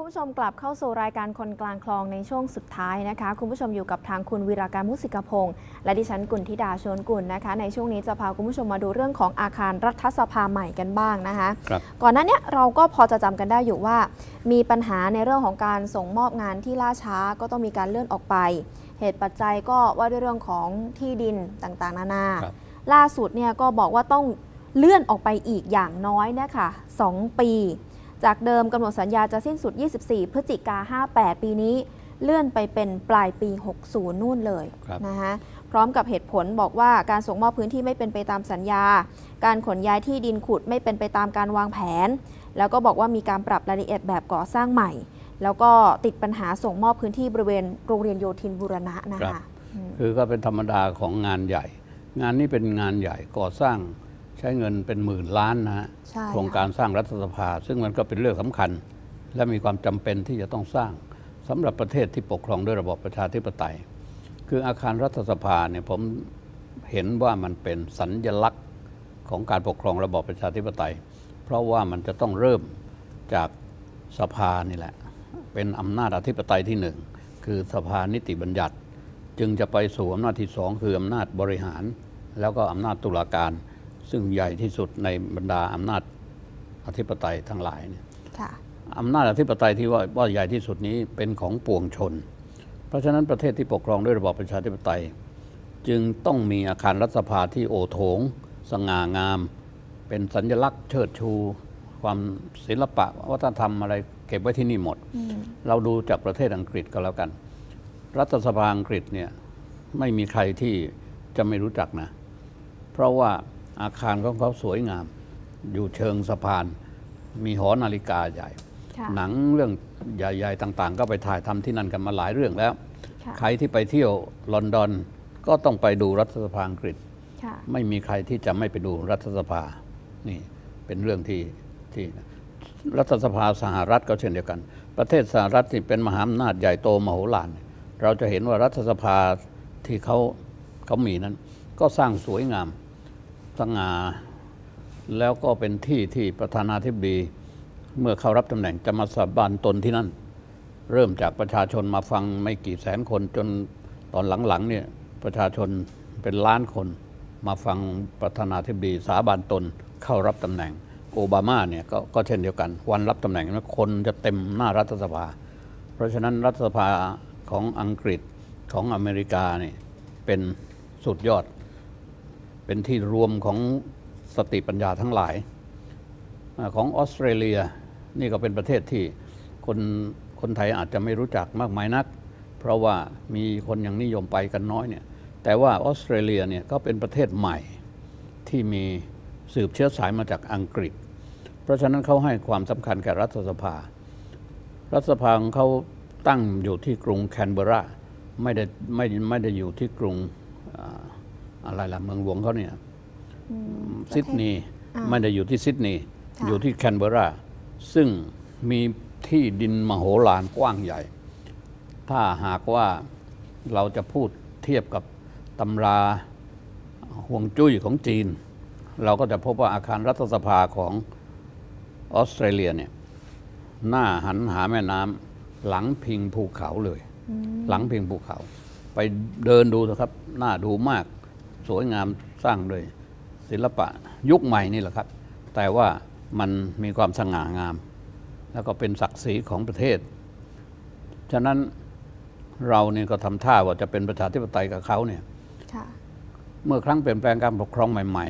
ผู้ชมกลับเข้าสู่รายการคนกลางคลองในช่วงสุดท้ายนะคะคุณผู้ชมอยู่กับทางคุณวีราการมุสิกพงศ์และดิฉันกุลธิดาชวนกุลนะคะในช่วงนี้จะพาคุณผู้ชมมาดูเรื่องของอาคารรัฐสภาใหม่กันบ้างนะคะก่อนหน้านี้เราก็พอจะจำกันได้อยู่ว่ามีปัญหาในเรื่องของการส่งมอบงานที่ล่าช้าก็ต้องมีการเลื่อนออกไปเหตุปัจจัยก็ว่าด้วยเรื่องของที่ดินต่างๆนานาล่าสุดเนี่ยก็บอกว่าต้องเลื่อนออกไปอีกอย่างน้อยนะคะสองปีจากเดิมกำหนดสัญญาจะสิ้นสุดยี่สิบสี่พฤศจิกายนห้าแปดปีนี้เลื่อนไปเป็นปลายปีหกสิบนู่นเลยนะคะพร้อมกับเหตุผลบอกว่าการส่งมอบพื้นที่ไม่เป็นไปตามสัญญาการขนย้ายที่ดินขุดไม่เป็นไปตามการวางแผนแล้วก็บอกว่ามีการปรับรายละเอียดแบบก่อสร้างใหม่แล้วก็ติดปัญหาส่งมอบพื้นที่บริเวณโรงเรียนโยธินบูรณะนะคะคือก็เป็นธรรมดาของงานใหญ่งานนี้เป็นงานใหญ่ก่อสร้างใช้เงินเป็นหมื่นล้านนะฮะโครงการสร้างรัฐสภาซึ่งมันก็เป็นเรื่องสำคัญและมีความจำเป็นที่จะต้องสร้างสำหรับประเทศที่ปกครองด้วยระบอบประชาธิปไตยคืออาคารรัฐสภาเนี่ยผมเห็นว่ามันเป็นสัญลักษณ์ของการปกครองระบอบประชาธิปไตยเพราะว่ามันจะต้องเริ่มจากสภานี่แหละเป็นอำนาจอธิปไตยที่หนึ่งคือสภานิติบัญญัติจึงจะไปสู่อำนาจที่สองคืออำนาจบริหารแล้วก็อำนาจตุลาการซึ่งใหญ่ที่สุดในบรรดาอำนาจอธิปไตยทั้งหลายเนี่ยอำนาจอธิปไตยที่ว่าว่าใหญ่ที่สุดนี้เป็นของปวงชนเพราะฉะนั้นประเทศที่ปกครองด้วยระบอบประชาธิปไตยจึงต้องมีอาคารรัฐสภาที่โอโถงสง่างามเป็นสัญลักษณ์เชิดชูความศิลปะวัฒนธรรมอะไรเก็บไว้ที่นี่หมดเราดูจากประเทศอังกฤษก็แล้วกันรัฐสภาอังกฤษเนี่ยไม่มีใครที่จะไม่รู้จักนะเพราะว่าอาคารของเขาสวยงามอยู่เชิงสะพานมีหอนาฬิกาใหญ่หนังเรื่องใหญ่ๆต่างๆก็ไปถ่ายทำที่นั่นกันมาหลายเรื่องแล้วใครที่ไปเที่ยวลอนดอนก็ต้องไปดูรัฐสภาอังกฤษไม่มีใครที่จะไม่ไปดูรัฐสภานี่เป็นเรื่องที่ที่รัฐสภาสหรัฐก็เช่นเดียวกันประเทศสหรัฐที่เป็นมหาอำนาจใหญ่โตมโหฬารเราจะเห็นว่ารัฐสภาที่เขาเขามีนั้นก็สร้างสวยงามสง่าแล้วก็เป็นที่ที่ประธานาธิบดีเมื่อเข้ารับตำแหน่งจะมาสาบานตนที่นั่นเริ่มจากประชาชนมาฟังไม่กี่แสนคนจนตอนหลังๆเนี่ยประชาชนเป็นล้านคนมาฟังประธานาธิบดีสาบานตนเข้ารับตำแหน่งโอบามาเนี่ย ก, ก็เช่นเดียวกันวันรับตำแหน่งนั้นคนจะเต็มหน้ารัฐสภาเพราะฉะนั้นรัฐสภาของอังกฤษของอเมริกาเนี่ยเป็นสุดยอดเป็นที่รวมของสติปัญญาทั้งหลายของออสเตรเลียนี่ก็เป็นประเทศที่คนคนไทยอาจจะไม่รู้จักมากมายนักเพราะว่ามีคนยังนิยมไปกันน้อยเนี่ยแต่ว่าออสเตรเลียเนี่ยก็เป็นประเทศใหม่ที่มีสืบเชื้อสายมาจากอังกฤษเพราะฉะนั้นเขาให้ความสำคัญแก่รัฐสภารัฐสภาของเขาตั้งอยู่ที่กรุงแคนเบราไม่ได้ไม่ไม่ได้อยู่ที่กรุงอะไรล่ะเมืองหลวงเขาเนี่ยซิดนีย์ไม่ได้อยู่ที่ซิดนีย์อยู่ที่แคนเบราซึ่งมีที่ดินมโหฬารกว้างใหญ่ถ้าหากว่าเราจะพูดเทียบกับตำราห่วงจุ้ยของจีนเราก็จะพบว่าอาคารรัฐสภาของออสเตรเลียเนี่ยหน้าหันหาแม่น้ำหลังพิงภูเขาเลยหลังพิงภูเขาไปเดินดูนะครับน่าดูมากสวยงามสร้างโดยศิลปะยุคใหม่นี่แหละครับแต่ว่ามันมีความสง่างามแล้วก็เป็นศักดิ์ศรีของประเทศฉะนั้นเราเนี่ยก็ทำท่าว่าจะเป็นประชาธิปไตยกับเขาเนี่ยเมื่อครั้งเปลี่ยนแปลงการปกครองใหม่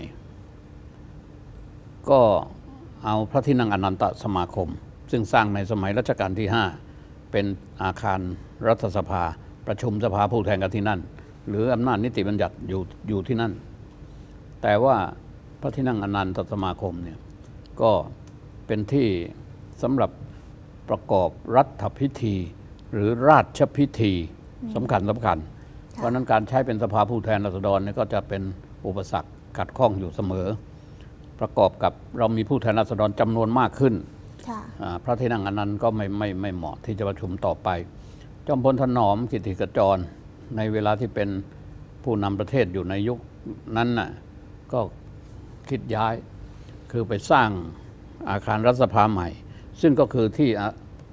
ๆก็เอาพระที่นั่งอนันตสมาคมซึ่งสร้างในสมัยรัชกาลที่ห้าเป็นอาคารรัฐสภาประชุมสภาผู้แทนกันที่นั่นหรืออำนาจนิติบัญญัติอยู่อยู่ที่นั่นแต่ว่าพระที่นั่งอนันตสมาคมเนี่ยก็เป็นที่สำหรับประกอบรัฐพิธีหรือราชพิธีสำคัญสำคัญเพราะนั้นการใช้เป็นสภาผู้แทนราษฎรเนี่ยก็จะเป็นอุปสรรคขัดข้องอยู่เสมอประกอบกับเรามีผู้แทนราษฎรจำนวนมากขึ้นพระที่นั่งอนันต์ก็ไม่ไม่ไม่เหมาะที่จะประชุมต่อไปจอมพลถนอมกิติขจรในเวลาที่เป็นผู้นำประเทศอยู่ในยุคนั้นน่ะก็คิดย้ายคือไปสร้างอาคารรัฐสภาใหม่ซึ่งก็คือที่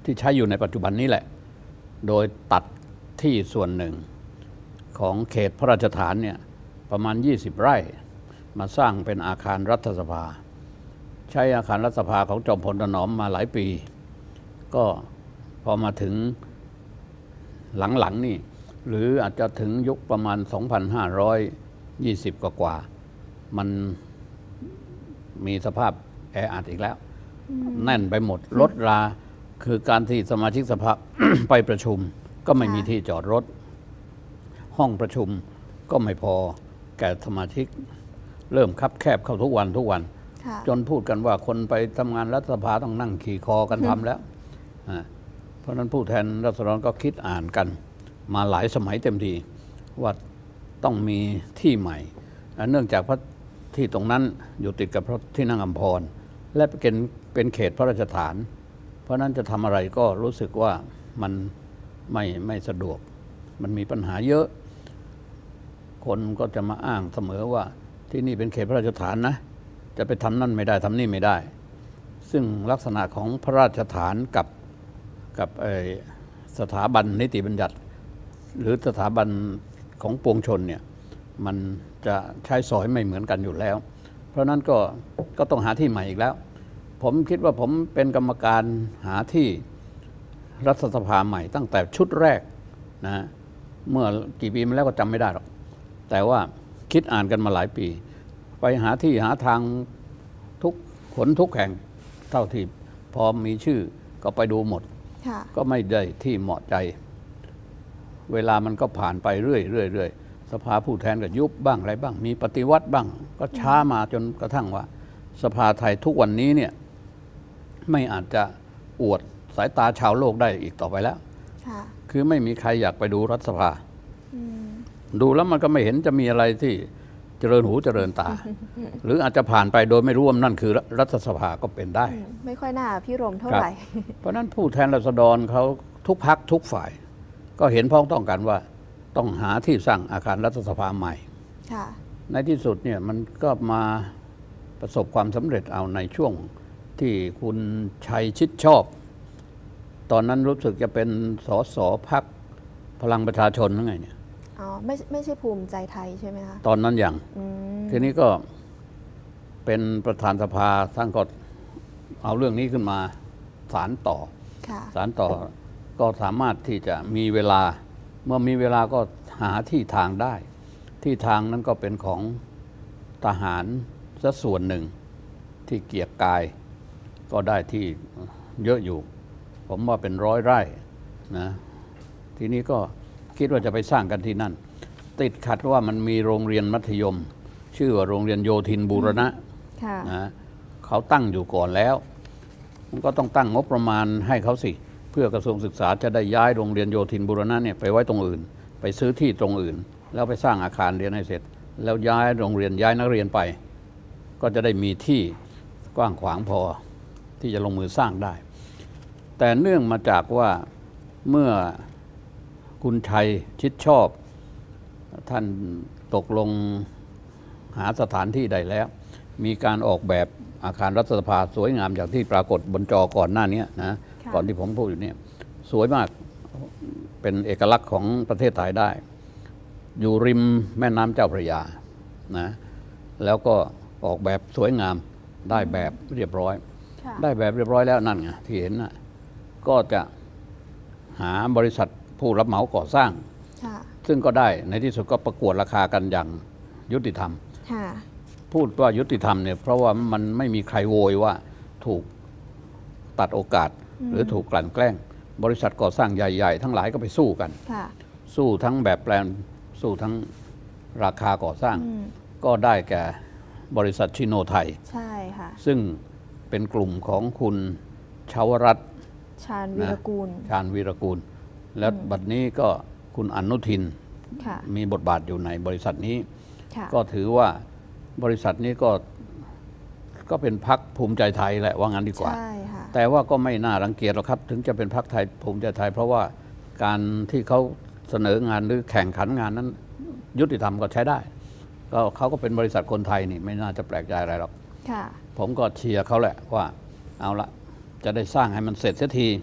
ที่ใช้อยู่ในปัจจุบันนี้แหละโดยตัดที่ส่วนหนึ่งของเขตพระราชฐานเนี่ยประมาณยี่สิบไร่มาสร้างเป็นอาคารรัฐสภาใช้อาคารรัฐสภาของจอมพลถนอมมาหลายปีก็พอมาถึงหลังๆนี่หรืออาจจะถึงยุคประมาณ สองพันห้าร้อยยี่สิบ กว่าๆมันมีสภาพแออัดอีกแล้วแน่นไปหมดรถราคือการที่สมาชิกสภา ไปประชุมก็ไม่มีที่จอดรถห้องประชุมก็ไม่พอแก่สมาชิกเริ่มคับแคบเข้าทุกวันทุกวันจนพูดกันว่าคนไปทำงานรัฐสภาต้องนั่งขี่คอกันทำแล้วเพราะนั้นผู้แทนราษฎรก็คิดอ่านกันมาหลายสมัยเต็มทีว่าต้องมีที่ใหม่เนื่องจากพระที่ตรงนั้นอยู่ติดกับพระที่นั่งอัมพรและเป็นเป็นเขตพระราชฐานเพราะนั้นจะทำอะไรก็รู้สึกว่ามันไม่ไม่สะดวกมันมีปัญหาเยอะคนก็จะมาอ้างเสมอว่าที่นี่เป็นเขตพระราชฐานนะจะไปทำนั่นไม่ได้ทำนี่ไม่ได้ซึ่งลักษณะของพระราชฐานกับกับสถาบันนิติบัญญัติหรือสถาบันของปวงชนเนี่ยมันจะใช้สอยไม่เหมือนกันอยู่แล้วเพราะนั้นก็ก็ต้องหาที่ใหม่อีกแล้วผมคิดว่าผมเป็นกรรมการหาที่รัฐสภาใหม่ตั้งแต่ชุดแรกนะเมื่อกี่ปีมาแล้วก็จำไม่ได้หรอกแต่ว่าคิดอ่านกันมาหลายปีไปหาที่หาทางทุกขนทุกแห่งเท่าที่พอมีชื่อก็ไปดูหมดก็ไม่ได้ที่เหมาะใจเวลามันก็ผ่านไปเรื่อยเรื่อยเรื่อยสภาผู้แทนก็ยุบบ้างอะไรบ้างมีปฏิวัติบ้างก็ช้ามาจนกระทั่งว่าสภาไทยทุกวันนี้เนี่ยไม่อาจจะอวดสายตาชาวโลกได้อีกต่อไปแล้วคือไม่มีใครอยากไปดูรัฐสภาดูแล้วมันก็ไม่เห็นจะมีอะไรที่เจริญหูเจริญตา หรืออาจจะผ่านไปโดยไม่รู้ว่านั่นคือรัฐสภาก็เป็นได้ไม่ค่อยน่าพิรมเท่าไหร่เพราะนั้นผู้แทนราษฎรเขาทุกพรรคทุกฝ่ายก็เห็นพ้องต้องกันว่าต้องหาที่สร้างอาคารรัฐสภาใหม่ในที่สุดเนี่ยมันก็มาประสบความสำเร็จเอาในช่วงที่คุณชัยชิดชอบตอนนั้นรู้สึกจะเป็นสสพรรคพลังประชาชนหรือไงเนี่ยอ๋อไม่ไม่ใช่ภูมิใจไทยใช่ไหมคะตอนนั้นอย่างทีนี้ก็เป็นประธานสภาท่านก็เอาเรื่องนี้ขึ้นมาสารต่อสารต่อก็สามารถที่จะมีเวลาเมื่อมีเวลาก็หาที่ทางได้ที่ทางนั้นก็เป็นของทหารสักส่วนหนึ่งที่เกียรติกายก็ได้ที่เยอะอยู่ผมว่าเป็นร้อยไร่นะทีนี้ก็คิดว่าจะไปสร้างกันที่นั่นติดขัดว่ามันมีโรงเรียนมัธยมชื่อว่าโรงเรียนโยธินบูรณะนะเขาตั้งอยู่ก่อนแล้วมันก็ต้องตั้งงบประมาณให้เขาสิเพื่อกระทรวงศึกษาจะได้ย้ายโรงเรียนโยธินบูรณะเนี่ยไปไว้ตรงอื่นไปซื้อที่ตรงอื่นแล้วไปสร้างอาคารเรียนให้เสร็จแล้วย้ายโรงเรียนย้ายนักเรียนไปก็จะได้มีที่กว้างขวางพอที่จะลงมือสร้างได้แต่เนื่องมาจากว่าเมื่อคุณชัยชิดชอบท่านตกลงหาสถานที่ใดแล้วมีการออกแบบอาคารรัฐสภาสวยงามอย่างที่ปรากฏบนจอก่อนหน้านี้นะก่อนที่ผมพูดอยู่เนี่ยสวยมากเป็นเอกลักษณ์ของประเทศไทยได้อยู่ริมแม่น้ำเจ้าพระยานะแล้วก็ออกแบบสวยงามได้แบบเรียบร้อยได้แบบเรียบร้อยแล้วนั่นไงที่เห็นนะก็จะหาบริษัทผู้รับเหมาก่อสร้างซึ่งก็ได้ในที่สุดก็ประกวดราคากันอย่างยุติธรรมพูดว่ายุติธรรมเนี่ยเพราะว่ามันไม่มีใครโวยว่าถูกตัดโอกาสหรือถูกกลั่นแกล้งบริษัทก่อสร้างใหญ่ๆทั้งหลายก็ไปสู้กันสู้ทั้งแบบแปลนสู้ทั้งราคาก่อสร้างก็ได้แก่บริษัทชิโนไทยใช่ค่ะซึ่งเป็นกลุ่มของคุณชาวรัตน์ชาญวีรกูลชาญวีรกูลและบัดนี้ก็คุณอนุทินมีบทบาทอยู่ในบริษัทนี้ก็ถือว่าบริษัทนี้ก็ก็เป็นพรรคภูมิใจไทยแหละว่างั้นดีกว่าแต่ว่าก็ไม่น่ารังเกียจหรอกครับถึงจะเป็นพรรคไทยภูมิใจไทยเพราะว่าการที่เขาเสนองานหรือแข่งขันงานนั้นยุติธรรมก็ใช้ได้ก็เขาก็เป็นบริษัทคนไทยนี่ไม่น่าจะแปลกใจอะไรหรอกผมก็เชียร์เขาแหละว่าเอาละจะได้สร้างให้มันเสร็จเสียที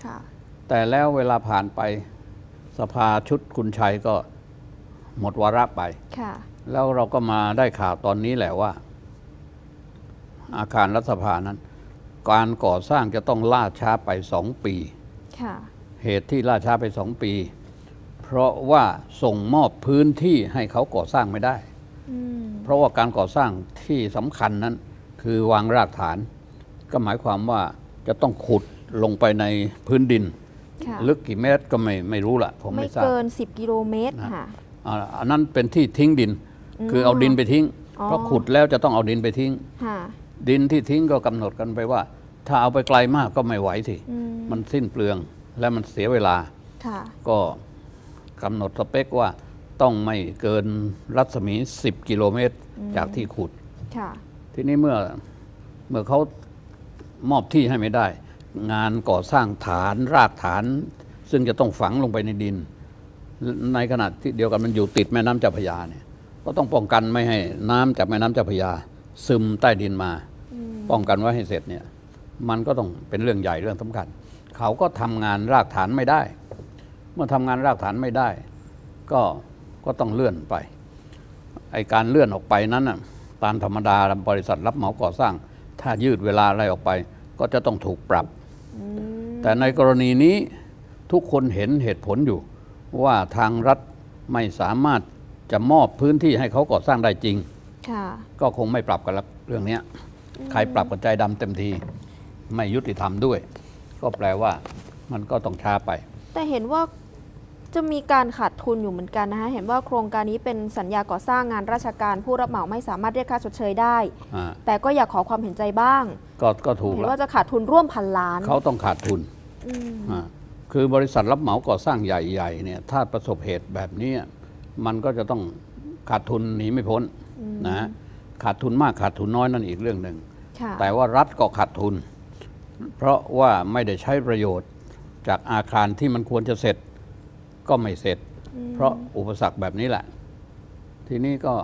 แต่แล้วเวลาผ่านไปสภาชุดคุณชัยก็หมดวาระไปแล้วเราก็มาได้ข่าวตอนนี้แหละว่าอาคารรัฐสภานั้นการก่อสร้างจะต้องล่าช้าไปสองปีเหตุที่ล่าช้าไปสองปีเพราะว่าส่งมอบพื้นที่ให้เขาก่อสร้างไม่ได้เพราะว่าการก่อสร้างที่สำคัญนั้นคือวางรากฐานก็หมายความว่าจะต้องขุดลงไปในพื้นดินลึกกี่เมตรก็ไม่ไม่รู้ละผมไม่ทราบไม่เกินสิบกิโลเมตรค่ะอันนั้นเป็นที่ทิ้งดินคือเอาดินไปทิ้งเพราะขุดแล้วจะต้องเอาดินไปทิ้งดินที่ทิ้งก็กำหนดกันไปว่าถ้าเอาไปไกลมากก็ไม่ไหวสิมันสิ้นเปลืองและมันเสียเวลาก็กำหนดสเปคว่าต้องไม่เกินรัศมีสิบกิโลเมตรจากที่ขุดทีนี้เมื่อเมื่อเขามอบที่ให้ไม่ได้งานก่อสร้างฐานรากฐานซึ่งจะต้องฝังลงไปในดินในขณะที่เดียวกันมันอยู่ติดแม่น้ำเจ้าพระยาเนี่ยก็ต้องป้องกันไม่ให้น้ำจากแม่น้ำเจ้าพระยาซึมใต้ดินมาป้องกันไว้ให้เสร็จเนี่ยมันก็ต้องเป็นเรื่องใหญ่เรื่องสำคัญเขาก็ทำงานรากฐานไม่ได้เมื่อทำงานรากฐานไม่ได้ก็ก็ต้องเลื่อนไปไอการเลื่อนออกไปนั้นน่ะตามธรรมดาบริษัทรับเหมาก่อสร้างถ้ายืดเวลาอะไรออกไปก็จะต้องถูกปรับแต่ในกรณีนี้ทุกคนเห็นเหตุผลอยู่ว่าทางรัฐไม่สามารถจะมอบพื้นที่ให้เขาก่อสร้างได้จริงก็คงไม่ปรับกันแล้วเรื่องนี้ใครปรับกับใจดำเต็มทีไม่ยุติธรรมด้วยก็แปลว่ามันก็ต้องช้าไปแต่เห็นว่าจะมีการขาดทุนอยู่เหมือนกันนะคะเห็นว่าโครงการนี้เป็นสัญญาก่อสร้างงานราชการผู้รับเหมาไม่สามารถเรียกค่าชดเชยได้แต่ก็อยากขอความเห็นใจบ้างก็ก็ถูกเห็นว่าจะขาดทุนร่วมพันล้านเขาต้องขาดทุนคือบริษัทรับเหมาก่อสร้างใหญ่ๆเนี่ยถ้าประสบเหตุแบบนี้มันก็จะต้องขาดทุนหนีไม่พ้นนะขาดทุนมากขาดทุนน้อยนั่นอีกเรื่องหนึ่งแต่ว่ารัฐก็ขาดทุนเพราะว่าไม่ได้ใช้ประโยชน์จากอาคารที่มันควรจะเสร็จก็ไม่เสร็จเพราะอุปสรรคแบบนี้แหละทีนี้ก็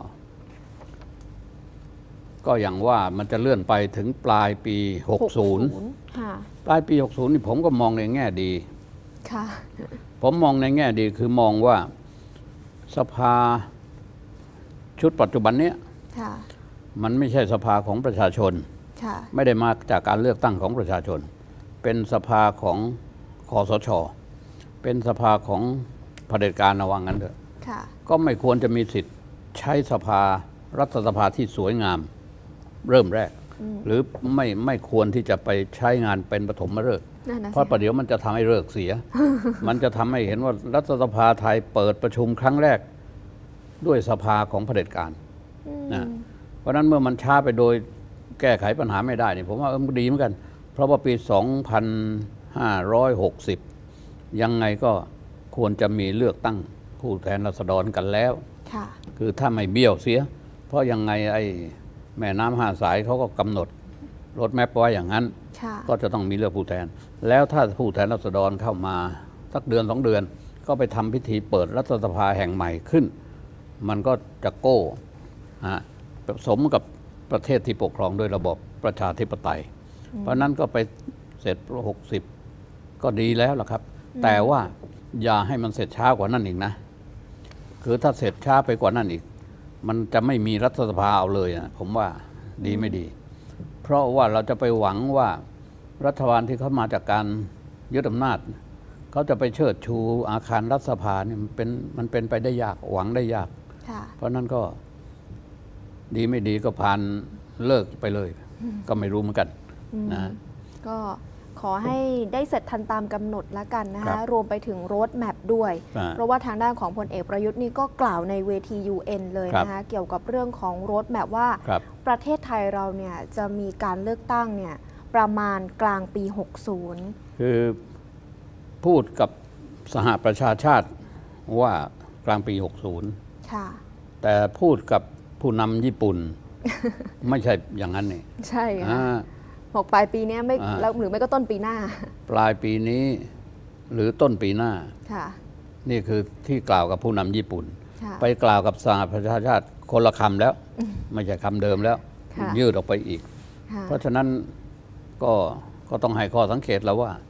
ก็อย่างว่ามันจะเลื่อนไปถึงปลายปีหกสิบปลายปีหกสิบนี่ผมก็มองในแง่ดีผมมองในแง่ดีคือมองว่าสภาชุดปัจจุบันนี้มันไม่ใช่สภาของประชาชนไม่ได้มาจากการเลือกตั้งของประชาชนเป็นสภาของคสช.เป็นสภาของเผด็จการระวังกันเถอะก็ไม่ควรจะมีสิทธิ์ใช้สภารัฐสภาที่สวยงามเริ่มแรกหรือไม่ไม่ควรที่จะไปใช้งานเป็นปฐมฤกษ์เพราะประเดี๋ยวมันจะทำให้ฤกษ์เสีย มันจะทำให้เห็นว่ารัฐสภาไทยเปิดประชุมครั้งแรกด้วยสภาของเผด็จการนะเพราะนั้นเมื่อมันช้าไปโดยแก้ไขปัญหาไม่ได้นี่ผมว่าเออดีเหมือนกันเพราะว่าปีสองพันห้าร้อยหกสิบยังไงก็ควรจะมีเลือกตั้งผู้แทนราษฎรกันแล้วคือถ้าไม่เบี้ยวเสียเพราะยังไงไอ้แม่น้ำห้าสายเขาก็กำหนดรถแมพไว้อย่างนั้นก็จะต้องมีเลือกผู้แทนแล้วถ้าผู้แทนราษฎรเข้ามาสักเดือนสองเดือนก็ไปทำพิธีเปิดรัฐสภาแห่งใหม่ขึ้นมันก็จะโก้สมกับประเทศที่ปกครองโดยระบบประชาธิปไตยเพราะนั้นก็ไปเสร็จหกสิบก็ดีแล้วล่ะครับแต่ว่าอย่าให้มันเสร็จช้ากว่านั้นอีกนะคือถ้าเสร็จช้าไปกว่านั้นอีกมันจะไม่มีรัฐสภาเอาเลยนะผมว่าดีไม่ดีเพราะว่าเราจะไปหวังว่ารัฐบาลที่เขามาจากการยึดอำนาจเขาจะไปเชิดชูอาคารรัฐสภาเนี่ยมันเป็นมันเป็นไปได้ยากหวังได้ยากเพราะนั้นก็ดีไม่ดีก็ผ่านเลิกไปเลยก็ไม่รู้เหมือนกันนะก็ขอให้ได้เสร็จทันตามกำหนดแล้วกันนะคะรวมไปถึงโรดแมพด้วยเพราะว่าทางด้านของพลเอกประยุทธ์นี่ก็กล่าวในเวที ยู เอ็น เลยนะคะเกี่ยวกับเรื่องของโรดแมพว่าประเทศไทยเราเนี่ยจะมีการเลือกตั้งเนี่ยประมาณกลางปีหกสิบคือพูดกับสหประชาชาติว่ากลางปีหกสิบค่ะแต่พูดกับผู้นำญี่ปุ่น ไม่ใช่อย่างนั้นนี่ใช่ค่ะบอกปลายปีนี้ไม่แล้วหรือไม่ก็ต้นปีหน้าปลายปีนี้หรือต้นปีหน้าค่ะนี่คือที่กล่าวกับผู้นำญี่ปุ่นไปกล่าวกับสหประชาชาติคนละคำแล้วไม่ใช่คำเดิมแล้วยืดออกไปอีกเพราะฉะนั้นก็ก็ต้องให้ข้อสังเกตแล้วว่า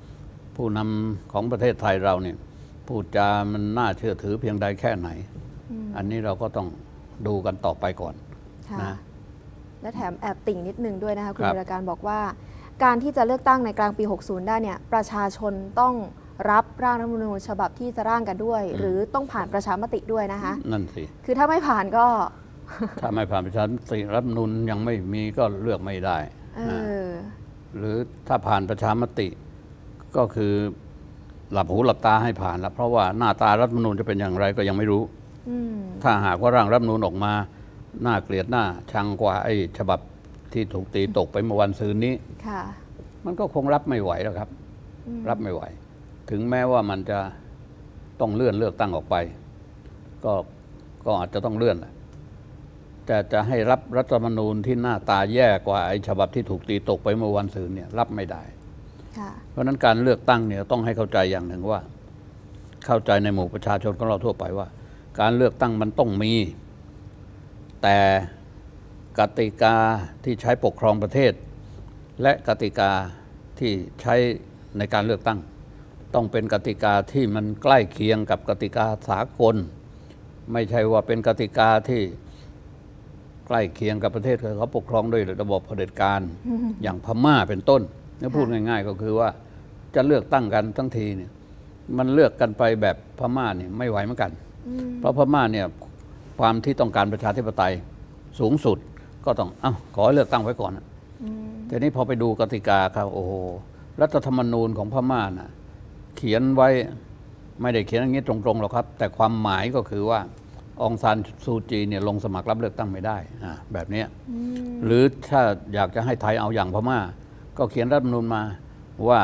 ผู้นำของประเทศไทยเราเนี่ยพูดจามันน่าเชื่อถือเพียงใดแค่ไหน อ, อันนี้เราก็ต้องดูกันต่อไปก่อนนะและแถมแอบติ่งนิดนึงด้วยนะคะคุณวิรการบอกว่าการที่จะเลือกตั้งในกลางปี หกสิบ ได้เนี่ยประชาชนต้องรับร่างรัฐธรรมนูญฉบับที่จะร่างกันด้วย หรือต้องผ่านประชามติด้วยนะคะนั่นสิคือถ้าไม่ผ่านก็ถ้าไม่ผ่านประชามติรัฐธรรมนูญยังไม่มีก็เลือกไม่ได้หรือถ้าผ่านประชามติก็คือหลับหูหลับตาให้ผ่านแล้วเพราะว่าหน้าตารัฐธรรมนูญจะเป็นอย่างไรก็ยังไม่รู้ถ้าหากว่าร่างรัฐธรรมนูญออกมาหน้าเกลียดหน้าชังกว่าไอ้ฉบับที่ถูกตีตกไปเมื่อวันซืนนี้มันก็คงรับไม่ไหวแล้วครับรับไม่ไหวถึงแม้ว่ามันจะต้องเลื่อนเลือกตั้งออกไปก็ก็อาจจะต้องเลื่อนแต่จะให้รับรัฐธรรมนูญที่หน้าตาแย่กว่าไอ้ฉบับที่ถูกตีตกไปเมื่อวันซืนเนี่ยรับไม่ได้เพราะนั้นการเลือกตั้งเนี่ยต้องให้เข้าใจอย่างหนึ่งว่าเข้าใจในหมู่ประชาชนของเราทั่วไปว่าการเลือกตั้งมันต้องมีแต่กติกาที่ใช้ปกครองประเทศและกติกาที่ใช้ในการเลือกตั้งต้องเป็นกติกาที่มันใกล้เคียงกับกติกาสากลไม่ใช่ว่าเป็นกติกาที่ใกล้เคียงกับประเทศเขาปกครองด้วยระบบเผด็จการ อย่างพม่าเป็นต้นนี่พูดง่ายๆก็คือว่าจะเลือกตั้งกันทั้งทีเนี่ยมันเลือกกันไปแบบพม่าเนี่ยไม่ไหวเหมือนกันเพราะพม่าเนี่ยความที่ต้องการประชาธิปไตยสูงสุดก็ต้องเอ้าขอเลือกตั้งไว้ก่อนแต่นี้พอไปดูกติกาครับโอ้โหรัฐธรรมนูญของพม่าน่ะเขียนไว้ไม่ได้เขียนอย่างนี้ตรงๆหรอกครับแต่ความหมายก็คือว่าองซานซูจีเนี่ยลงสมัครรับเลือกตั้งไม่ได้แบบนี้หรือถ้าอยากจะให้ไทยเอาอย่างพม่าก็เขียนรัฐธรรมนูญมาว่า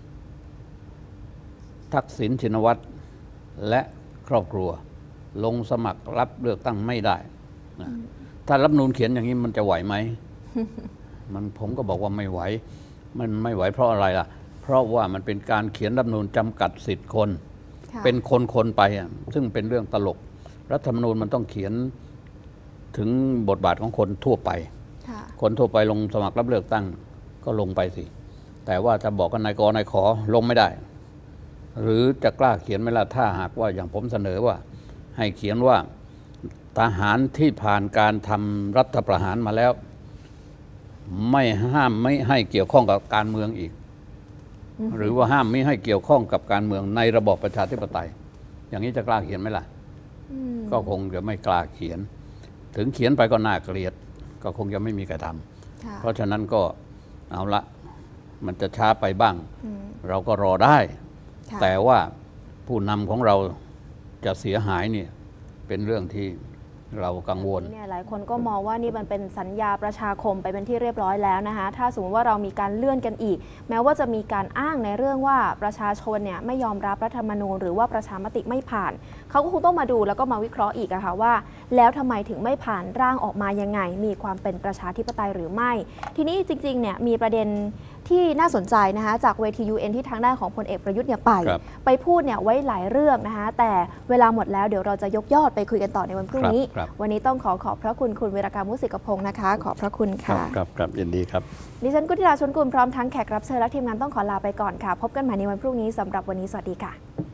ทักษิณชินวัตรและครอบครัวลงสมัครรับเลือกตั้งไม่ได้นะถ้ารัฐธรรมนูญเขียนอย่างนี้มันจะไหวไหม มันผมก็บอกว่าไม่ไหวมันไม่ไหวเพราะอะไรล่ะเพราะว่ามันเป็นการเขียนรัฐธรรมนูญจำกัดสิทธิ์คนเป็นคนๆไปซึ่งเป็นเรื่องตลกรัฐธรรมนูญมันต้องเขียนถึงบทบาทของคนทั่วไปคนทั่วไปลงสมัครรับเลือกตั้งก็ลงไปสิแต่ว่าจะบอกกันนายกนายขอลงไม่ได้หรือจะกล้าเขียนไหมล่ะถ้าหากว่าอย่างผมเสนอว่าให้เขียนว่าทหารที่ผ่านการทำรัฐประหารมาแล้วไม่ห้ามไม่ให้เกี่ยวข้องกับการเมืองอีกหรือว่าห้ามไม่ให้เกี่ยวข้องกับการเมืองในระบอบประชาธิปไตยอย่างนี้จะกล้าเขียนไหมล่ะก็คงจะไม่กล้าเขียนถึงเขียนไปก็น่าเกลียดก็คงจะไม่มีใครทำเพราะฉะนั้นก็เอาละมันจะช้าไปบ้างเราก็รอได้แต่ว่าผู้นำของเราจะเสียหายเนี่ยเป็นเรื่องที่เรากังวลเนี่ยหลายคนก็มองว่านี่มันเป็นสัญญาประชาคมไปเป็นที่เรียบร้อยแล้วนะคะถ้าสมมติว่าเรามีการเลื่อนกันอีกแม้ว่าจะมีการอ้างในเรื่องว่าประชาชนเนี่ยไม่ยอมรับรัฐธรรมนูญหรือว่าประชามติไม่ผ่านเขาก็คงต้องมาดูแล้วก็มาวิเคราะห์อีกอะค่ะว่าแล้วทำไมถึงไม่ผ่านร่างออกมายังไงมีความเป็นประชาธิปไตยหรือไม่ทีนี้จริงๆเนี่ยมีประเด็นที่น่าสนใจนะคะจากเวที ยู เอ็น ที่ทางด้านของพลเอกประยุทธ์เนี่ยไปไปพูดเนี่ยไว้หลายเรื่องนะคะแต่เวลาหมดแล้วเดี๋ยวเราจะยกยอดไปคุยกันต่อในวันพรุ่งนี้วันนี้ต้องขอขอบพระคุณคุณวีรการมุสิกพงศ์นะคะขอบพระคุณค่ะครับครับยินดีครับดิฉันกุธิดาชวนกุลพร้อมทั้งแขกรับเชิญและทีมงานต้องขอลาไปก่อนค่ะพบกันใหม่ในวันพรุ่งนี้สำหรับวันนี้สวัสดีค่ะ